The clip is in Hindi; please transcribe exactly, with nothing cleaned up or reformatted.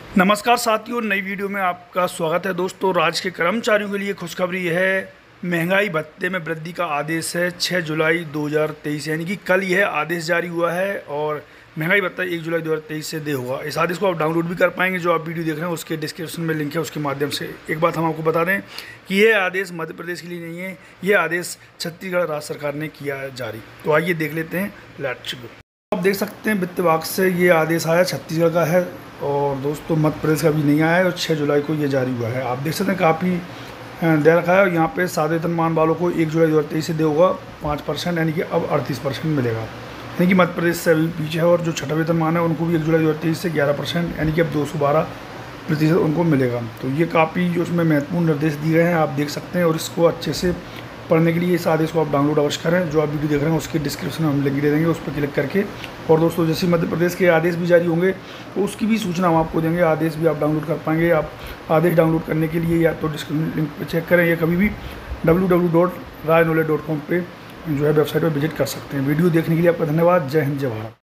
नमस्कार साथियों, नई वीडियो में आपका स्वागत है। दोस्तों, राज्य के कर्मचारियों के लिए खुशखबरी है। महंगाई भत्ते में वृद्धि का आदेश है छह जुलाई दो हज़ार तेईस, यानी कि कल यह आदेश जारी हुआ है और महंगाई भत्ता एक जुलाई दो हज़ार तेईस से दे होगा। इस आदेश को आप डाउनलोड भी कर पाएंगे। जो आप वीडियो देख रहे हैं उसके डिस्क्रिप्शन में लिंक है, उसके माध्यम से। एक बात हम आपको बता दें कि यह आदेश मध्य प्रदेश के लिए नहीं है, यह आदेश छत्तीसगढ़ राज्य सरकार ने किया है जारी। तो आइए देख लेते हैं। Let's go. आप देख सकते हैं वित्त विभाग से ये आदेश आया, छत्तीसगढ़ का है और दोस्तों मध्य प्रदेश का भी नहीं आया है और छह जुलाई को ये जारी हुआ है। आप देख सकते हैं काफ़ी दे रखा है। और यहाँ पे सादे वेतनमान वालों को एक जुलाई दो हज़ार तेईस से दे होगा पाँच परसेंट, यानी कि अब अड़तीस परसेंट मिलेगा, यानी कि मध्य प्रदेश से अभी पीछे है। और जो छठा वेतनमान है उनको भी एक जुलाई दो हज़ार तेईस से ग्यारह परसेंट, यानी कि अब दो सौ बारह प्रतिशत उनको मिलेगा। तो ये काफ़ी उसमें महत्वपूर्ण निर्देश दिए गए हैं, आप देख सकते हैं। और इसको अच्छे से पढ़ने के लिए इस आदेश को आप डाउनलोड अवश्य करें। जो आप वीडियो देख रहे हैं उसके डिस्क्रिप्शन में हम लिंक दे देंगे, उस पर क्लिक करके। और दोस्तों, जैसे मध्य प्रदेश के आदेश भी जारी होंगे तो उसकी भी सूचना हम आपको देंगे। आदेश भी आप डाउनलोड कर पाएंगे। आप आदेश डाउनलोड करने के लिए या तो डिस्क्रिप्शन लिंक पर चेक करें या कभी भी W W W dot Rai knowledge dot com पर जो है वेबसाइट पर विजिट कर सकते हैं। वीडियो देखने के लिए आपका धन्यवाद। जय हिंद, जय भारत।